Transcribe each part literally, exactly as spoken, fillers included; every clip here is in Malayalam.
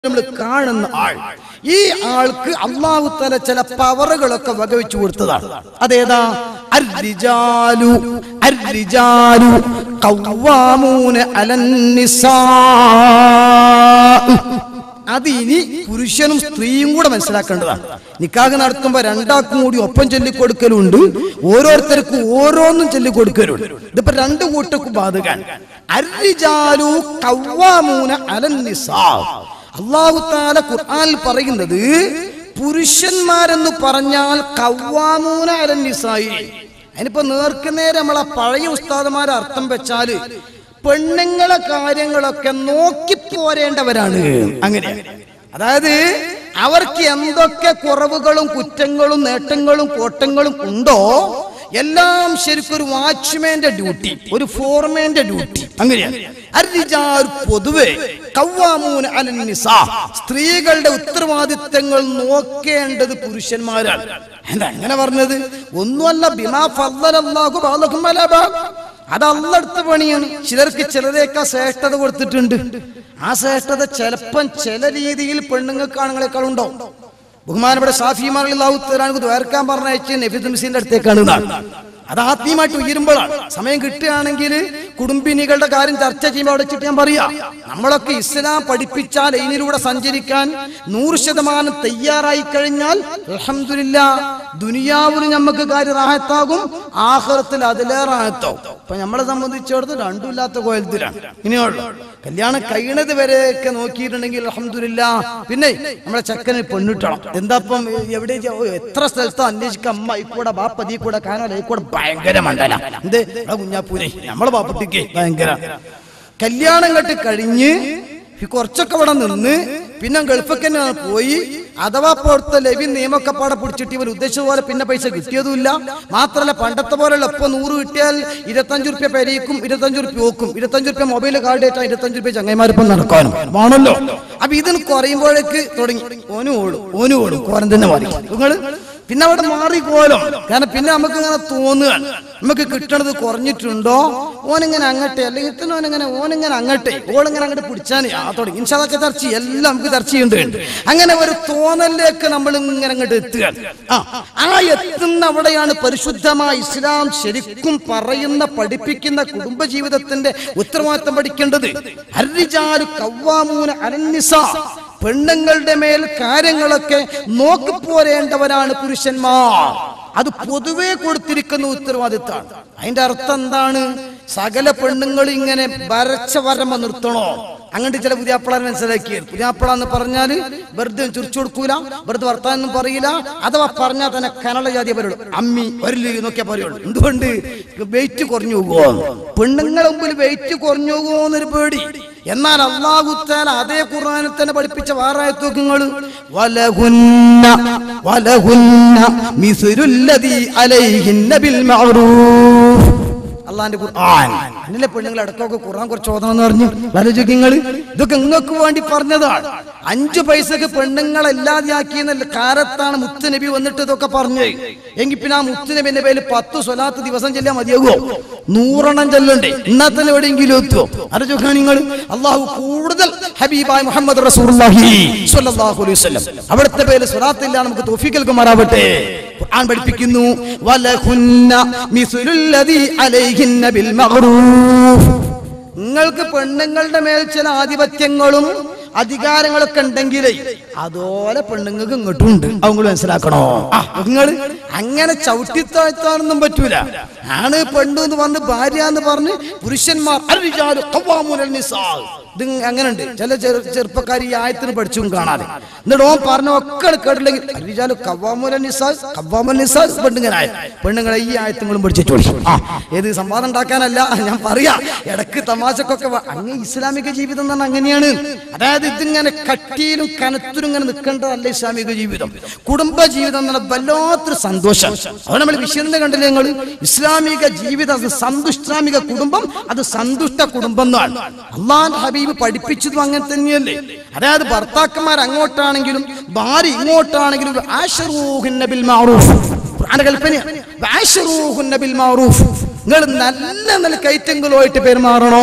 നമ്മൾ കാണുന്ന ആൾ, ഈ ആൾക്ക് അല്ലാഹു തആല ചില പവറുകളൊക്കെ വകവെച്ചു കൊടുത്തതാണ്. അതേതാ? അർരിജാലു അർരിജാലു ഖവ്വാമൂന അലൻ നിസാ. അത് ഇനി പുരുഷനും സ്ത്രീയും കൂടെ മനസ്സിലാക്കേണ്ടതാണ്. നിക്കാഹ് നടത്തുമ്പോൾ രണ്ടാൾക്കും കൂടി ഒപ്പം ചൊല്ലിക്കൊടുക്കലുണ്ട്, ഓരോരുത്തർക്കും ഓരോന്നും ചൊല്ലിക്കൊടുക്കലുണ്ട്. ഇതിപ്പോ രണ്ടു കൂട്ടർക്കും ബാധകാണ്. അർരിജാലു ഖവ്വാമൂന അലൻ നിസാ. അല്ലാഹു തആല ഖുർആനിൽ പറയുന്നത് പുരുഷന്മാരെന്ന് പറഞ്ഞാൽ ഖവ്വാമൂന അലൻ നിസായി. അതിനിപ്പോ നേർക്കുനേരെ നമ്മളെ പഴയ ഉസ്താദുമാരെ അർത്ഥം വെച്ചാല് പെണ്ണുങ്ങളെ കാര്യങ്ങളൊക്കെ നോക്കിപ്പോരേണ്ടവരാണ്. അങ്ങനെ അതായത് അവർക്ക് എന്തൊക്കെ കുറവുകളും കുറ്റങ്ങളും നേട്ടങ്ങളും കോട്ടങ്ങളും ഉണ്ടോ എല്ലാം ശരിക്കും ഒരു വാച്ച്മാന്റെ ഡ്യൂട്ടി, ഒരു ഫോർമാന്റെ ഡ്യൂട്ടി അങ്ങനെയാണ്. അർരിജാൽ പൊതുവെ ഖവ്വാമൂന അലൻ നിസാ, സ്ത്രീകളുടെ ഉത്തരവാദിത്തങ്ങൾ നോക്കേണ്ടത് പുരുഷന്മാരാണ്. എന്താ അങ്ങനെ പറഞ്ഞത്? ഒന്നുമല്ല, ബിമാ ഫദ്ദലല്ലാഹു ബഅദഹും അലാ ബഅദ്, അത് അള്ളടുത്ത പണിയാണ്. ചിലർക്ക് ചിലരേക്കാൾ ശ്രേഷ്ഠത കൊടുത്തിട്ടുണ്ട്. ആ ശ്രേഷ്ഠത ചിലപ്പം ചില രീതിയിൽ പെണ്ണുങ്ങൾക്ക് ആണുങ്ങളെക്കാൾ ഉണ്ടാവും. ബഹുമാനപ്പെട്ട ഷാഫി റളിയല്ലാഹു തആല ദ്വാരക്കാൻ പറഞ്ഞയച്ച് നബി തുംസിന്റെ അടുത്തേക്കാണ്. അത് ആത്മീയമായിട്ട് ഉയരുമ്പോഴാണ്. സമയം കിട്ടുകയാണെങ്കിൽ കുടുംബിനികളുടെ കാര്യം ചർച്ച ചെയ്യുമ്പോൾ അവിടെ വെച്ചിട്ട് ഞാൻ പറയാം, നമ്മളൊക്കെ ഇസ്ലാം പഠിപ്പിച്ചാൽ ഇതിലൂടെ സഞ്ചരിക്കാൻ നൂറ് ശതമാനം തയ്യാറായി കഴിഞ്ഞാൽ അൽഹംദുലില്ലാഹ് ദുനിയാവിന് നമുക്ക് കാര്യം റാഹത്താകും, ആഖിറത്തിൽ അതിലേറെ റാഹത്താകും. അപ്പൊ നമ്മളെ സംബന്ധിച്ചിടത്തോളം രണ്ടുമില്ലാത്ത കോലത്തിലാണ്. ഇനിയുള്ളൂ കല്യാണം കഴിയണത് വരെയൊക്കെ നോക്കിയിട്ടുണ്ടെങ്കിൽ അൽഹംദുലില്ലാഹ് പിന്നെ നമ്മളെ ചെക്കന് പെണ്ണിട്ടണം. എന്താപ്പം എവിടെ എത്ര സ്ഥലത്തോ അന്വേഷിക്കാം, അമ്മ ഈ കൂടെ ബാപ്പതി കൂടെ കാനോല ഈ കൂടെ ഭയങ്കര മണ്ഡല എന്ത് കുഞ്ഞാപ്പൂനെ നമ്മളെ ബാപ്പത്തിക്ക് ഭയങ്കര. കല്യാണം കെട്ട് കഴിഞ്ഞ് കുറച്ചൊക്കെ ഇവിടെ നിന്ന് പിന്നെ ഗൾഫൊക്കെ പോയി, അഥവാ പുറത്തെ ലവി നിയമൊക്കെ പാടെ പിടിച്ചിട്ട് ഇവർ ഉദ്ദേശിച്ച പോലെ പിന്നെ പൈസ കിട്ടിയതുമില്ല. മാത്രമല്ല പണ്ടത്തെ പോലെയുള്ള ഇപ്പൊ നൂറ് കിട്ടിയാൽ ഇരുപത്തഞ്ചു റുപ്യ പെരയിക്കും, ഇരുപത്തഞ്ചു റുപ്യ ഓക്കും, ഇരുപത്തഞ്ചു റുപ്യ മൊബൈൽ കാർഡ് ഏറ്റാ ഇരുപത്തഞ്ചു റുപ്യ ചങ്ങന്മാരിപ്പം നടക്കാനും ആണല്ലോ. അപ്പൊ ഇതിന് കുറയുമ്പോഴേക്ക് തുടങ്ങി ഓനും ഓടും ഓനും ഓടും കോരം തന്നെ മാറി നിങ്ങള് പിന്നെ അവിടെ മാറിക്കോലോ. കാരണം പിന്നെ നമുക്ക് ഇങ്ങനെ തോന്നുകയാണ് നമുക്ക് കിട്ടണത് കുറഞ്ഞിട്ടുണ്ടോ, ഓനിങ്ങനെ അങ്ങട്ടെ അല്ലെങ്കിൽ ഓനിങ്ങനെ ഓനിങ്ങനെ അങ്ങട്ടെ ഓളിങ്ങനെ അങ്ങോട്ട് പിടിച്ചാൽ ആ തുടങ്ങി ഇൻഷാദൊക്കെ ചർച്ച എല്ലാം നമുക്ക് ചർച്ച ചെയ്യേണ്ടതുണ്ട്. അങ്ങനെ ഒരു തോന്നലിലേക്ക് നമ്മൾ ഇങ്ങനെ അങ്ങോട്ട് എത്തുകയാണ്. ആ ആ എത്തുന്ന അവിടെയാണ് പരിശുദ്ധമായ ഇസ്ലാം ശരിക്കും പറയുന്ന പഠിപ്പിക്കുന്ന കുടുംബജീവിതത്തിന്റെ ഉത്തരവാദിത്തം പഠിക്കേണ്ടത്. അർരിജാലു ഖവ്വാമൂന അലൻ നിസാ, പെണ്ണുങ്ങളുടെ മേൽ കാര്യങ്ങളൊക്കെ നോക്കിപ്പോരേണ്ടവരാണ് പുരുഷന്മാർ. അത് പൊതുവെ കൊടുത്തിരിക്കുന്ന ഉത്തരവാദിത്തമാണ്. അതിന്റെ അർത്ഥം എന്താണ്? സകല പെണ്ണുങ്ങൾ ഇങ്ങനെ വരച്ച വരമ നിർത്തണോ? അങ്ങോട്ട് ചില പുതിയാപ്പിളാൻ മനസ്സിലാക്കിയത്. പുതിയാപ്പിള എന്ന് പറഞ്ഞാല് വെറുതെ ചിരിച്ചു കൊടുക്കൂല, വെറുതെ വർത്താനം പറയില്ല, അഥവാ പറഞ്ഞാൽ തന്നെ കനള ജാതി പറയുള്ളൂ, അമ്മി വരല് എന്നൊക്കെ പറയുള്ളൂ. എന്തുകൊണ്ട്? വെയിറ്റ് കുറഞ്ഞു പോകുമോ, പെണ്ണുങ്ങളെ മുമ്പിൽ വെയിറ്റ് കുറഞ്ഞു പോകുമോ എന്നൊരു പേടി. എന്നാൽ അല്ലാഹു തആല അതേ ഖുർആനിൽ തന്നെ പഠിപ്പിച്ച വേറായത്ത് നോക്കുങ്ങൾ, വലഹുന്ന വലഹുന്ന മിസ്ലുല്ലദീ അലൈഹിന്ന ബിൽ മഅറൂഫ്. അള്ളാന്റെ ഖുർആൻ അന്നിലെ പെണ്ണുങ്ങൾ അടക്കമൊക്കെ ഖുർആൻ കുറച്ച് ഓതണമെന്ന് പറഞ്ഞു ആലോചിക്കുക. ഇതൊക്കെ നിങ്ങൾക്ക് വേണ്ടി പറഞ്ഞതാണ്. അഞ്ചു പൈസക്ക് പെണ്ണുങ്ങളെ ഇല്ലാതെയാക്കിയെന്ന കാലത്താണ് മുത്തുനബി വന്നിട്ട് ഇതൊക്കെ പറഞ്ഞത്. എങ്കിൽ പിന്നെ ആ മുത്തുനബിന്റെ പേരിൽ പത്ത് സ്വലാത്ത് ദിവസം ചെല്ലാൻ മതിയാകുമോ? നൂറെണ്ണം ചെല്ലണ്ടേ? എന്നാ തന്നെ എവിടെയെങ്കിലും എത്തുമോ? ആലോചിക്കുക നിങ്ങൾ. അള്ളാഹു കൂടുതൽ ഹബീബായ മുഹമ്മദ് റസൂലുള്ളാഹി സ്വല്ലല്ലാഹു അലൈഹി വസല്ലം അവിടുത്തെ പേരിൽ സ്വലാത്ത് ഇല്ല നമുക്ക് തൗഫീഖ് നൽകുമാറാവട്ടെ. ഖുർആൻ പഠിപ്പിക്കുന്നു, വലഹുന്ന മിസ്ലുല്ലദീ അലൈഹിന്ന ബിൽ മഅറൂഫ്. നിങ്ങൾക്ക് പെണ്ണുങ്ങളുടെ മേൽ ചില ആധിപത്യങ്ങളും അധികാരങ്ങളൊക്കെ ഉണ്ടെങ്കിലേ അതുപോലെ പെണ്ണുങ്ങൾക്ക് ഇങ്ങോട്ടും ഉണ്ട്. അവങ്ങൾ മനസ്സിലാക്കണോ? നിങ്ങൾ അങ്ങനെ ചവിട്ടിത്താഴ്ത്താനൊന്നും പറ്റൂല. ആണ് പെണ്ണു എന്ന് പറഞ്ഞ് ഭാര്യ എന്ന് പറഞ്ഞ് പുരുഷന്മാർ അർരിജാലു ഖവ്വാമൂന അലൻ നിസാ. ഇത് അങ്ങനെ ഉണ്ട്. ചില ചെറുപ്പക്കാർ ഈ ആയത്തിന് പഠിച്ചും കാണാതെ എന്നിട്ട് ഓൻ പറഞ്ഞ ഒക്കെ കേട്ടില്ലെങ്കിൽ അർരിജാലു ഖവ്വാമൂന അലൻ നിസാ ഖവ്വാമൂന നിസാ പെണ്ണുങ്ങളായ പെണ്ണുങ്ങളെ ഈ ആയത്തുകളും പഠിച്ചിട്ടോളി. ആ ഏത് സംവാദം ഉണ്ടാക്കാനല്ല ഞാൻ പറയാ, ഇടക്ക് തമാശക്കൊക്കെ അങ്ങനെ ഇസ്ലാമിക ജീവിതം എന്ന് പറഞ്ഞാൽ അങ്ങനെയാണ്. അതായത് ഇതിങ്ങനെ കട്ടിയിലും കനത്തിലും ഇങ്ങനെ നിൽക്കേണ്ടതല്ല ഇസ്ലാമിക ജീവിതം. കുടുംബ ജീവിതം എന്ന് പറഞ്ഞാൽ വല്ലാത്തൊരു സന്തോഷം. അത് നമ്മൾ വിഷയം കണ്ടില്ലേ നിങ്ങൾ? ഇസ്ലാമിക ജീവിതം അത് സന്തുഷ്ടാമിക കുടുംബം, അത് സന്തുഷ്ട കുടുംബം എന്നാണ് അല്ലാഹുവിന്റെ ഹബീബ് പഠിപ്പിച്ചതും അങ്ങനെ തന്നെയല്ലേ. അതായത് ഭർത്താക്കന്മാർ അങ്ങോട്ടാണെങ്കിലും ഭാര്യ ഇങ്ങോട്ടാണെങ്കിലും ആശിറൂഹുന്ന ബിൽ മഅറൂഫ് കൽപ്പന. ആശിറൂഹുന്ന ബിൽ മഅറൂഫ്, നിങ്ങൾ നല്ല നല്ല കയറ്റങ്ങളുമായിട്ട് പെരുമാറണോ?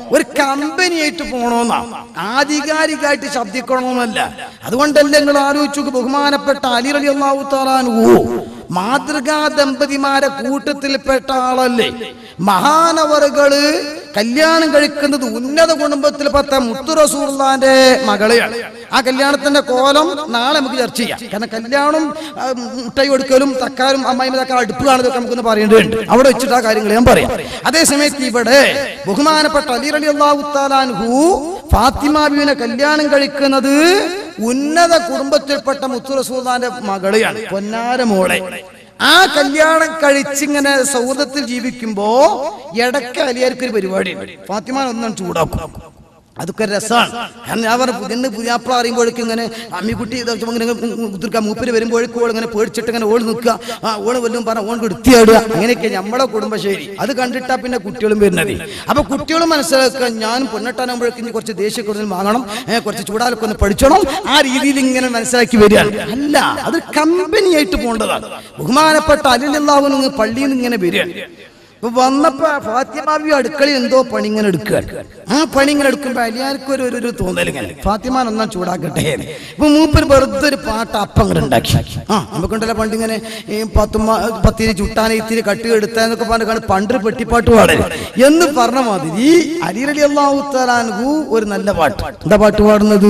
ഒരു കമ്പനിയായിട്ട് പോണോന്നാ, ആധികാരികമായിട്ട് ശബ്ദിക്കണമെന്നല്ല. അതുകൊണ്ടല്ലേ നിങ്ങൾ ആലോചിച്ചു, ബഹുമാനപ്പെട്ട അലി റളിയല്ലാഹു തആല അൻഹു മാതൃകാ ദമ്പതിമാരെ കൂട്ടത്തിൽപ്പെട്ട ആളല്ലേ. മഹാനവറുകള് കല്യാണം കഴിക്കുന്നത് ഉന്നത കുടുംബത്തിൽപ്പെട്ട മുത്തു റസൂലുള്ളാഹിന്റെ മകളെയാണ്. ആ കല്യാണത്തിന്റെ കോലം നാളെ നമുക്ക് ചർച്ച ചെയ്യാം. കാരണം കല്യാണം മുട്ടായി കൊടുക്കലും തക്കാരും അമ്മായിമ്മ തക്കാർ അടുപ്പ് കാണുന്നതൊക്കെ നമുക്കൊന്ന് പറയേണ്ടതുണ്ട്. അവിടെ വെച്ചിട്ട് ആ കാര്യങ്ങൾ ഞാൻ പറയാം. അതേസമയത്ത് ഇവിടെ ബഹുമാനപ്പെട്ട അലി റളിയല്ലാഹു തആല അൻഹു ഫാത്തിമ ബീവിനെ കല്യാണം കഴിക്കുന്നത് ഉന്നത കുടുംബത്തിൽപ്പെട്ട മുത്തു റസൂലുള്ളാഹിന്റെ മകളെയാണ്, പൊന്നാര മോളെ. ആ കല്യാണം കഴിച്ചിങ്ങനെ സൗഹൃദത്തിൽ ജീവിക്കുമ്പോ ഇടയ്ക്ക് അലിയാർക്കൊരു പരിപാടിയുണ്ട്. ഫാത്തിമാൻ ഒന്നും ചൂടാക്കും, അതൊക്കെ രസമാണ്. കാരണം ഞാൻ പറഞ്ഞു, പുതിയ പുതിയാപ്പിള അറിയുമ്പോഴേക്കും ഇങ്ങനെ അമ്മിക്കുട്ടി ഇങ്ങനെ കുത്തിരിക്കുക, മൂപ്പര് വരുമ്പോഴേക്കും ഓൾ ഇങ്ങനെ പേടിച്ചിട്ട് ഇങ്ങനെ ഓൾ നിൽക്കുക, ആ ഓള് വല്ലതും പറഞ്ഞ ഓൾ എടുത്തിയാടുക, അങ്ങനെയൊക്കെ നമ്മളെ കുടുംബശൈലി. അത് കണ്ടിട്ടാ പിന്നെ കുട്ടികളും വരുന്നത്. അപ്പൊ കുട്ടികളും മനസ്സിലാക്കുക, ഞാൻ പൊന്നിട്ടാനാകുമ്പോഴേക്കും കുറച്ച് ദേശീയ കൂടുതൽ വാങ്ങണം, കുറച്ച് ചൂടാലൊക്കെ ഒന്ന് പഠിച്ചണം, ആ രീതിയിൽ ഇങ്ങനെ മനസ്സിലാക്കി വരികയാണ്. അല്ല, അത് കമ്പനിയായിട്ട് പോകേണ്ടതാണ്. ബഹുമാനപ്പെട്ട അലി റളിയല്ലാഹു അൻഹു പള്ളിയിൽ നിന്ന് ഇങ്ങനെ വരികയാണ്. വന്നപ്പോ ഫാത്തിമ ബീവി അടുക്കളയിൽ എന്തോ പണി ഇങ്ങനെ എടുക്കുകയാണ്. ആ പണി ഇങ്ങനെ എടുക്കുമ്പോ അലിയാർക്ക് ഒരു ഒരു തോന്നൽ ഇങ്ങനെ, ഫാത്തിമാൻ ഒന്നാം ചൂടാക്കട്ടെ. ഇപ്പൊ മൂപ്പര് വെറുതെ ഒരു പാട്ട് അപ്പം അങ്ങോട്ട് ഉണ്ടാക്കി. ആ നമുക്കുണ്ടല്ലോ പണ്ട് ഇങ്ങനെ ഈ പത്തുമ്മ പത്തിരി ചുട്ടാനെ ഇത്തിരി കട്ടി എടുത്താന്നൊക്കെ പറഞ്ഞ പണ്ട് പെട്ടിപ്പാട്ട് പാടല് എന്ന് പറഞ്ഞ മാതിരി അലി റളിയല്ലാഹു തആല അൻഹു ഒരു നല്ല പാട്ട്. എന്താ പാട്ട് പാടുന്നത്?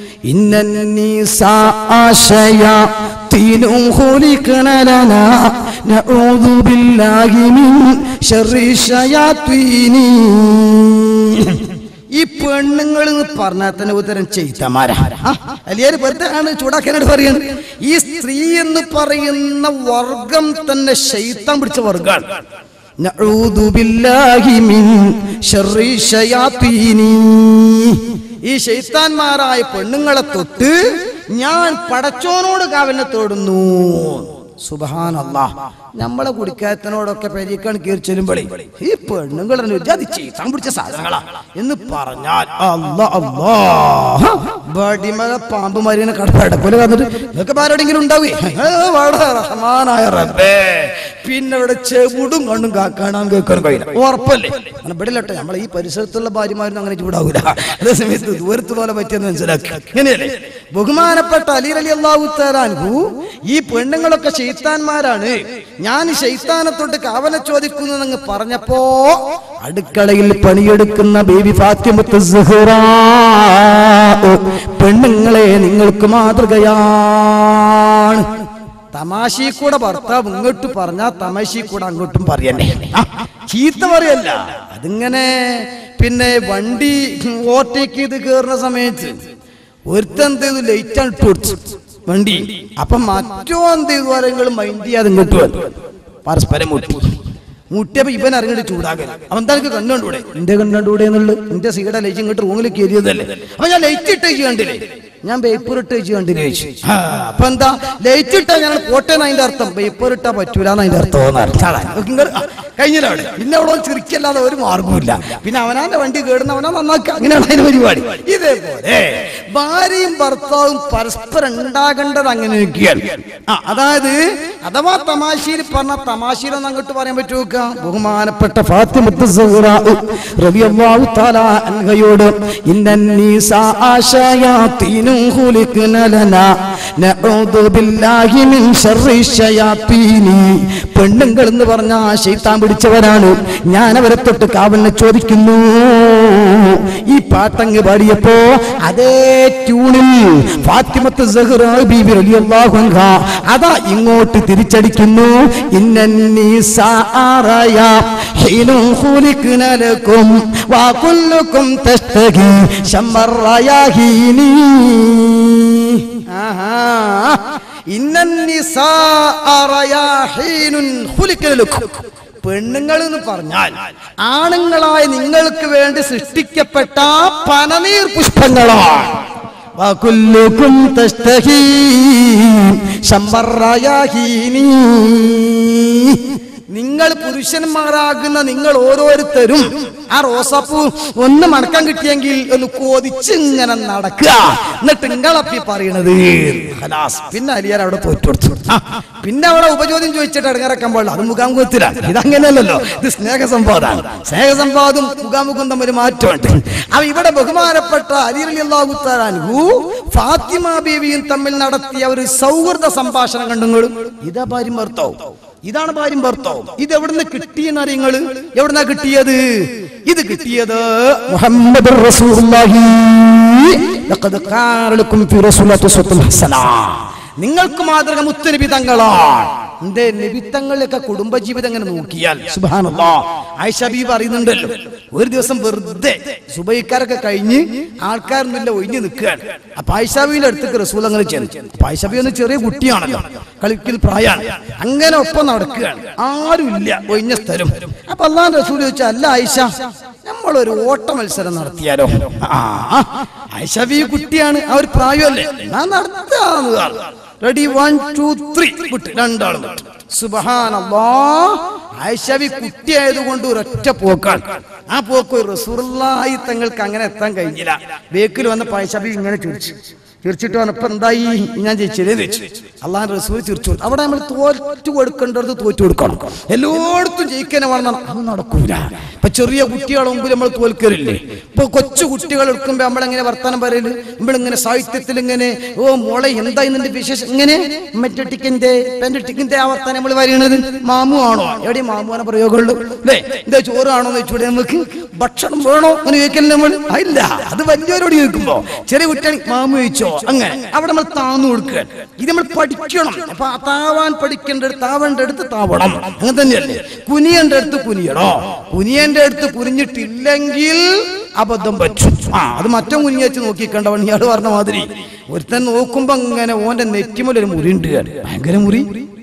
ഈ പെണ്ണുങ്ങൾ എന്ന് പറഞ്ഞാൽ തന്നെ ഉത്തരം ചെയ്തമാരാ. അലിയാർ വെറുതെ ആണ് ചൂടാക്കാനായിട്ട് പറയുന്നത്. ഈ സ്ത്രീ എന്ന് പറയുന്ന വർഗം തന്നെ ശൈത്താൻ പിടിച്ച വർഗാണ്. നഊദു ബില്ലാഹി മിൻ ശർരി ശയാത്തീനി. ഈ ശൈത്താന്മാരായ പെണ്ണുങ്ങളെ തൊട്ട് ഞാൻ പടച്ചോനോട് കാവലിനെ തേടുന്നു. സുബ്ഹാനല്ലാഹ്. നമ്മളെ കുടിക്കാരത്തിനോടൊക്കെ പെരിക്കാണ് കയറി ചെല്ലുമ്പോഴേ ഈ പെണ്ണുങ്ങൾ അത് ചെയ്താൻ പിടിച്ച സാധനങ്ങളാ എന്ന് പറഞ്ഞാൽ അല്ലാ അല്ലാഹ് ബടിമല പാമ്പ് മരിനെ കടപ്പടപ്പോലെ വന്നിട്ട് ഇതൊക്കെ ആരോടെങ്കിലും ഉണ്ടാവേ റഹ്മാനായ റബ്ബേ. പിന്നെ ഇവിടെ ചെവിടും കണ്ണും കാണാൻ കേൾക്കാൻ കഴിയില്ല, ഉറപ്പല്ലേ? ഇവിടെയല്ലോട്ടെ, നമ്മളെ ഈ പരിസരത്തുള്ള ഭാര്യമാരൊന്നും അങ്ങനെ ചൂടാവൂല. അതേ സമയത്ത് ദൂരത്ത് പോലെ പറ്റിയെന്ന് മനസ്സിലാക്കി. ഇങ്ങനെയല്ലേ ബഹുമാനപ്പെട്ട അലി റളിയല്ലാഹു തആല അൻഹു ഈ പെണ്ണുങ്ങളൊക്കെ ശൈത്താന്മാരാണ്, ഞാൻ ശൈത്താനെ തൊട്ട് കാവലെ ചോദിക്കുന്നു പറഞ്ഞപ്പോ അടുക്കളയിൽ പണിയെടുക്കുന്ന ബീബി ഫാത്തിമത്ത് സുഹ്റ, പെണ്ണുങ്ങളെ നിങ്ങൾക്ക് മാതൃകയാണ്. തമാശി കൂടെ ഭർത്താവ് ഇങ്ങോട്ട് പറഞ്ഞാ തമാശി കൂടെ അങ്ങോട്ടും പറയണ്ടേ, ചീത്ത പറയല്ല. അതിങ്ങനെ പിന്നെ വണ്ടി ഓവർടേക്ക് ചെയ്ത് കയറുന്ന സമയത്ത് ഒരുത്തൻ എന്ത് ചെയ്തു, ലൈറ്റാണ് ഇട്ട് കൊടുത്തു വണ്ടി. അപ്പൊ മറ്റോ എന്ത് ചെയ്തു ആരെങ്കിലും മൈൻഡ് ചെയ്യാതെ ഇങ്ങോട്ട് വന്നു, പരസ്പരം മുട്ടി മുട്ടിയപ്പോ ഇവൻ അറിഞ്ഞിട്ട് ചൂടാകൽ. അവൻ തനിക്ക് കണ്ടുകൂടെ, എന്റെ കണ്ടുകൂടെ എന്നുള്ളത്, എന്റെ സീയുടെ ലൈറ്റ് ഇങ്ങോട്ട് റൂമിൽ കയറിയതല്ലേ. അപ്പൊ ഞാൻ ലൈറ്റ് ഇട്ട് കണ്ടില്ലേ, ഞാൻ ബേപ്പൂരിട്ട് വെച്ച് കണ്ടില്ലേ ചോദിച്ചു. അപ്പൊ എന്താ ലൈറ്റ് ഇട്ടാ ഞങ്ങൾ പോട്ടേന്ന് അതിന്റെ അർത്ഥം, ബേപ്പൂരിട്ടാ പറ്റൂലെന്ന് അതിന്റെ അർത്ഥം കഴിഞ്ഞില്ല. പിന്നെ അവിടെ ചിരിക്കല്ലാതെ ഒരു മാർഗമില്ല. പിന്നെ അവനാന്റെ വണ്ടി കേടുന്ന അവനാ നന്നാക്കുക, അങ്ങനെയാണ് അതിന് പരിപാടി. ഇതേപോലെ ഭാര്യയും ഭർത്താവും പരസ്പരം ഉണ്ടാകേണ്ടത് അങ്ങനെയൊക്കെയാണ്. ആ അതായത് അഥവാ തമാശയിൽ പറഞ്ഞ തമാശയിലൊന്നും അങ്ങോട്ട് പറയാൻ പറ്റുക. ബഹുമാനപ്പെട്ട ഫാത്തിമത്ത് സുഹ്റ റളിയല്ലാഹു തആല അൻഹയോട് ഇന്നന്നീസാ ആശയാതീനും ഖുലിഖ്ന ലനാ നഊദു ബില്ലാഹി മിൻ ശർരി ശയാതീനി. പെണ്ണുങ്ങൾ എന്ന് പറഞ്ഞ ശൈത്താൻ പിടിച്ചവരാണ്, ഞാൻ അവരെ തൊട്ട് കാവലിനെ ചോദിക്കുന്നു. ഈ പാട്ടങ്ങ് പാടിയപ്പോ അതേ ട്യൂണിൽ ഫാത്തിമത്ത് സുഹ്റ ബീബി റളിയല്ലാഹു അൻഹ അതാ ഇങ്ങോട്ട് തിരിച്ചടിക്കുന്നു. ഇന്നന്നീസാ ആറയാ ഹീനും ഖുലിഖ്ന ലക്കും വ കുല്ലുക്കും തസ്തഗി ശമറയാഹീനി. ആഹാ ഇന്നന്നീസാ ആറയാ ഹീനും ഖുലിഖ്ന ലക്കും. പെണ്ണുങ്ങൾ എന്ന് പറഞ്ഞാൽ ആണുങ്ങളായ നിങ്ങൾക്ക് വേണ്ടി സൃഷ്ടിക്കപ്പെട്ട പനനീർ പുഷ്പങ്ങളാണ്. വകുല്ലുക്കും തസ്തഹീ ശംബറയാഹീനി. നിങ്ങൾ പുരുഷന്മാരാകുന്ന നിങ്ങൾ ഓരോരുത്തരും ആ റോസാപ്പൂ ഒന്ന് മണക്കാൻ കിട്ടിയെങ്കിൽ ഒന്ന് കോതിച്ച് ഇങ്ങനെ നടക്കുക. എന്നിട്ട് നിങ്ങളപ്പി പറയണത് ഹലാസ്. പിന്നെ അലിയാർ അവിടെ തോറ്റു കൊടുത്തു. പിന്നെ അവിടെ ഉപചോദ്യം ചോദിച്ചിട്ട് ഇടങ്ങാറക്കാൻ പാടില്ല. അത് മുഖാമുഖത്തിലാണ്. ഇതങ്ങനെയല്ലല്ലോ, ഇത് സ്നേഹസംവാദമാണ്. സ്നേഹസംവാദം മുഖാമുഖം തമ്മിൽ മാറ്റമുണ്ട്. അപ്പൊ ഇവിടെ ബഹുമാനപ്പെട്ട അലി റളിയല്ലാഹു തആല അൻഹു ഫാത്തിമ ബീവിയും തമ്മിൽ നടത്തിയ ഒരു സൗഹൃദ സംഭാഷണം കണ്ടുങ്ങളും ഇതാ ഭാര്യയും ഭർത്താവും. ഇതാണ് ഭാര്യയും ഭർത്താവും. ഇത് എവിടുന്ന് കിട്ടിയെന്ന് അറിയങ്ങള്? എവിടുന്നാ കിട്ടിയത്? ഇത് കിട്ടിയത് മുഹമ്മദുർ റസൂലുള്ളാഹി ലഖദ് കാന ലക്കും ഫീ റസൂലില്ലാഹി ഉസ്വത്തുൻ ഹസന. നിങ്ങൾക്ക് മാതൃക മുത്തുനബി തങ്ങളാണ്. എന്റെ നബിത്തങ്ങളിലൊക്കെ കുടുംബജീവിതം അങ്ങനെ നോക്കിയാൽ സുബ്ഹാനല്ലാഹ്. ആയിഷ ബീവി പറയുന്നുണ്ടല്ലോ, ഒരു ദിവസം വെറുതെ സുബൈക്കാരൊക്കെ കഴിഞ്ഞ് ആൾക്കാരൊന്നുമില്ല, ഒഴിഞ്ഞു നിൽക്കുകയാണ്. അപ്പൊ ആയിഷ ബീവിന്റെ അടുത്തേക്ക് റസൂൽ അങ്ങനെ ചെന്നു. അപ്പൊ ആയിഷ ബീവി ഒന്ന് ചെറിയ കുട്ടിയാണല്ലോ, കളിക്കൽ പ്രായമാണ്. അങ്ങനെ ഒപ്പം നടക്കുകയാണ്, ആരുമില്ല, ഒഴിഞ്ഞ സ്ഥലം. അപ്പൊ അല്ലാഹുവിന്റെ റസൂൽ ചോദിച്ചു, അല്ല ആയിഷ, നമ്മളൊരു ഓട്ട മത്സരം നടത്തിയാലോ? ആ ആയിഷ ബീവി കുട്ടിയാണ്, ആ ഒരു പ്രായമല്ലേ, ഞാൻ നടത്താന്ന്. റെഡി, വൺ ടു ത്രീ വിട്ട് രണ്ടാളും വിട്ടു. സുബ്ഹാനല്ലാഹ്. ആയിഷ ബീവി കുട്ടിയായതുകൊണ്ട് ഒരൊറ്റ പോക്കാണ്. ആ പോക്ക് റസൂലുള്ളാഹി തങ്ങൾക്ക് അങ്ങനെ എത്താൻ കഴിഞ്ഞില്ല. ബേക്കിൽ വന്നപ്പോ ആയിഷ ബീവി ഇങ്ങനെ ചിരിച്ചു. ചിരിച്ചിട്ട് വന്നപ്പോ എന്തായി, ഞാൻ ജയിച്ചില്ലേ വെച്ചു. അള്ളാഹുവിന്റെ റസൂൽ ചിരിച്ചു. അവിടെ നമ്മൾ തോറ്റു കൊടുക്കേണ്ടത് തോറ്റു കൊടുക്കണം, എല്ലായിടത്തും ജയിക്കാൻ വേണം. അത് നടക്കൂല. ഇപ്പൊ ചെറിയ കുട്ടികളെ മുമ്പിൽ നമ്മൾ തോൽക്കലില്ലേ? ഇപ്പൊ കൊച്ചു കുട്ടികൾ എടുക്കുമ്പോ നമ്മളെങ്ങനെ വർത്താനം പറയല്? നമ്മളിങ്ങനെ സാഹിത്യത്തിൽ ഇങ്ങനെ, ഓ മോളെ എന്തായി നിന്റെ വിശേഷം, ഇങ്ങനെ മറ്റേ ടിക്കിന്റെ പെന്റെ ടിക്കിന്റെ ആ വർത്താനം നമ്മൾ പറയണത് മാമു ആണോ? എവിടെ മാമുവാന പ്രയോഗമുള്ളൂ അല്ലേ? എന്താ ചോറാണോ എന്ന് വെച്ചൂടെ? നമുക്ക് ഭക്ഷണം വേണോ എന്ന് ചോദിക്കല്ലേ നമ്മൾ? ഇല്ല, അത് വലിയവരോട് ചോദിക്കുമ്പോ ചെറിയ കുട്ടികൾ മാമു ചോദിച്ചോ, അങ്ങനെ അവിടെ നമ്മൾ താന്നു കൊടുക്കുക. ഇത് നമ്മൾ പഠിക്കണം. അപ്പൊ താവാൻ പഠിക്കേണ്ട താവേണ്ട അടുത്ത് താവണം, അങ്ങനെ തന്നെയല്ലേ? കുനിയേണ്ട അടുത്ത് കുനിയണോ? കുനിയേണ്ട അടുത്ത് കുനിഞ്ഞിട്ടില്ലെങ്കിൽ അബദ്ധം പറ്റും. ആ അത് മറ്റോ കുനിഞ്ഞ് വെച്ച് നോക്കിക്കണ്ടവൻ. ഇയാൾ പറഞ്ഞ മാതിരി ഒരുത്തൻ നോക്കുമ്പോ അങ്ങനെ ഓന്റെ നെറ്റിമൊരു മുറി ഉണ്ട്, ഭയങ്കര മുറി.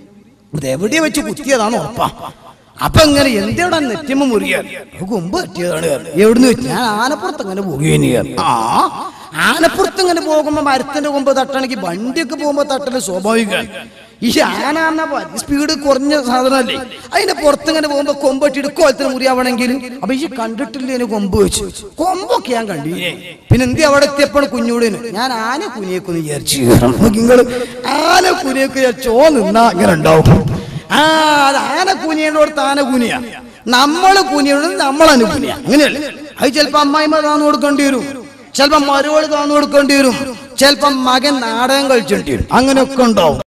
ഇത് എവിടെ വെച്ച് കുത്തിയതാണോ ഉറപ്പാ. അപ്പൊ എങ്ങനെ എന്തെവിടെ നെറ്റിമ മുറിയാൻ കൊമ്പ് പറ്റിയതാണ്. എവിടുന്ന് വെച്ച് ഞാൻ ആനപ്പുറത്ത് അങ്ങനെ പോകുകയാണ്. ആ ആനപ്പുറത്ത് ഇങ്ങനെ പോകുമ്പോ മരത്തിന്റെ കൊമ്പ് തട്ടണമെങ്കിൽ വണ്ടിയൊക്കെ പോകുമ്പോ തട്ടല് സ്വാഭാവികമാണ്. ഈ ആന സ്പീഡ് കുറഞ്ഞ സാധനമല്ലേ, അതിന്റെ പുറത്തിങ്ങനെ പോകുമ്പോ കൊമ്പട്ടിട്ട് കോലത്തിന് മുറിയാവണമെങ്കിൽ. അപ്പൊ ഈ കണ്ടിട്ടില്ലേ കൊമ്പ് വെച്ച്? കൊമ്പൊക്കെ ഞാൻ കണ്ടില്ലേ. പിന്നെ എന്ത് അവിടെ എത്തിയപ്പോൾ കുഞ്ഞൂടിന് ഞാൻ ആന കുനിയേക്കൊന്ന് വിചാരിച്ചു. നിങ്ങള് ആന കുനിയൊക്കെ വിചാരിച്ചോ നിന്നാ അങ്ങനെ ഉണ്ടാവും. ആ അത് ആന കുനിയേണ്ടോടത്ത് ആന കുനിയ, നമ്മള് കുനിയോട് നമ്മളാണ് കുനിയ, അങ്ങനെയല്ലേ? അത് ചിലപ്പോ അമ്മായിമ്മ താന്നു കൊടുക്കേണ്ടി വരും, ചിലപ്പോ മരുവോട് താന്നു കൊടുക്കേണ്ടി വരും, ചിലപ്പോ മകൻ നാടകം കളിച്ചേണ്ടി വരും, അങ്ങനെയൊക്കെ ഉണ്ടാവും.